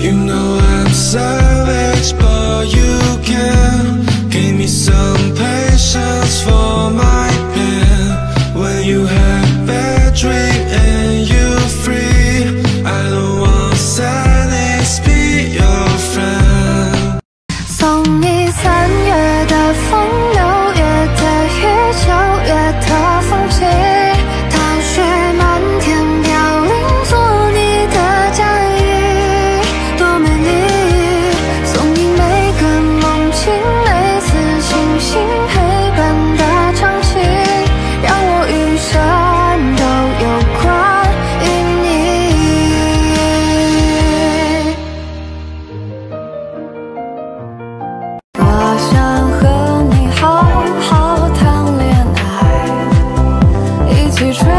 You know I'm savage, but you can give me some patience for my pain. When you have bad dream and you free, I don't want sadness be your friend. 送你3月的风，6月的雨，9月的风景，大雪漫天飘零，做你的嫁衣，多美丽。送你每个梦境，每次清醒陪伴的场景，让我余生都有关于你。我想和你好好谈恋爱，一起追。